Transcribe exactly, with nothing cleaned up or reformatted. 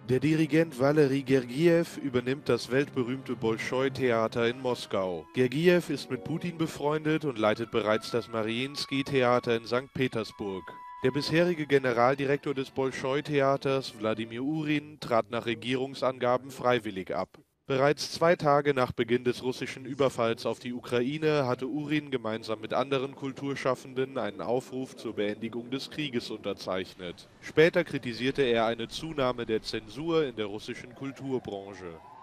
Der Dirigent Waleri Gergiew übernimmt das weltberühmte Bolschoi-Theater in Moskau. Gergiew ist mit Putin befreundet und leitet bereits das Mariinski-Theater in Sankt Petersburg. Der bisherige Generaldirektor des Bolschoi-Theaters, Wladimir Urin, trat nach Regierungsangaben freiwillig ab. Bereits zwei Tage nach Beginn des russischen Überfalls auf die Ukraine hatte Urin gemeinsam mit anderen Kulturschaffenden einen Aufruf zur Beendigung des Krieges unterzeichnet. Später kritisierte er eine Zunahme der Zensur in der russischen Kulturbranche.